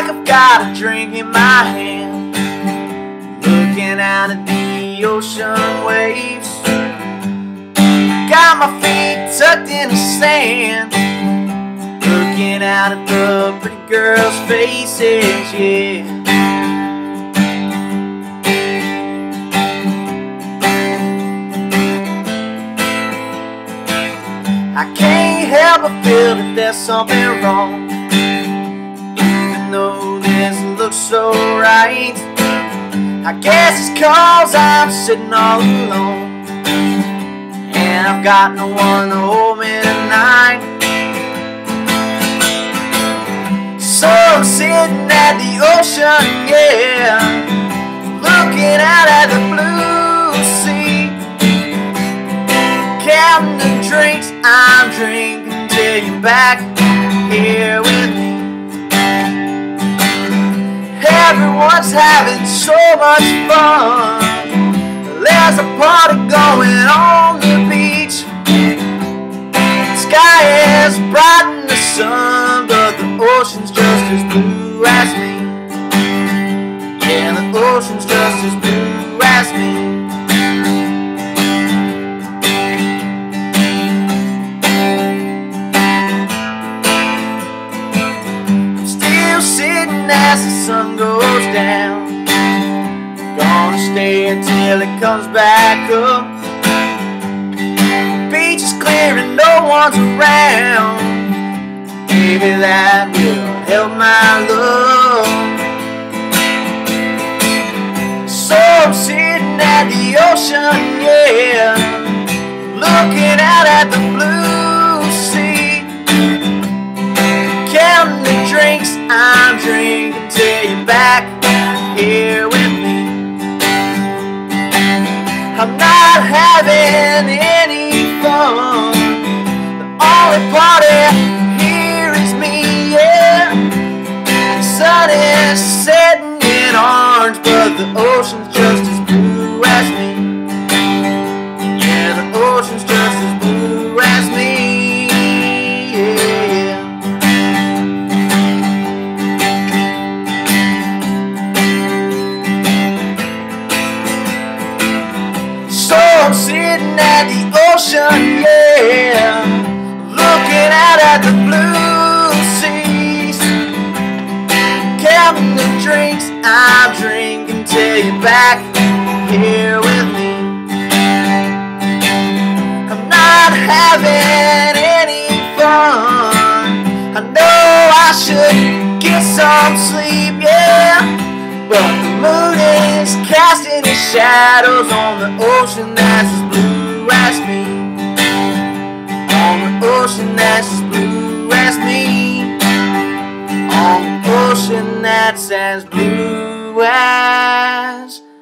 like I've got a drink in my hand, looking out at the ocean waves. Got my feet tucked in the sand, looking out at the pretty girls' faces, yeah. I can't help but feel that there's something wrong, even though this looks so right. I guess it's 'cause I'm sitting all alone, and I've got no one to hold me tonight. So I'm sitting at the ocean, yeah, looking out at the blue sea, counting the drinks I'm drinking till you're back here with me. Everyone's having so much fun. There's a party going on the beach. The sky is bright in the sun, but the ocean's just as blue as me. Yeah, the ocean's just as blue as me. As the sun goes down, gonna stay until it comes back up. Beach is clear and no one's around. Maybe that will help my love. So I'm sitting at the ocean, yeah, looking out at the blue sea, counting the drinks I'm drinking till you're back here with me. I'm not having any fun. The only party here is me, yeah. The sun is setting in orange, but the ocean's just as blue as me. Yeah, the ocean's just as blue as me. I'm sitting at the ocean, yeah, looking out at the blue seas, counting the drinks I'm drinking till you're back here with me. I'm not having any fun. I know I should get some sleep, yeah, but the moon is casting its shadows on the ocean that's as blue as me. On the ocean that's as blue as me. On the ocean that's as blue as